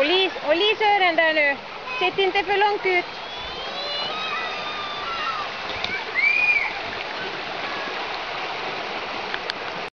Polisören där nu. Sitt inte för långt ut.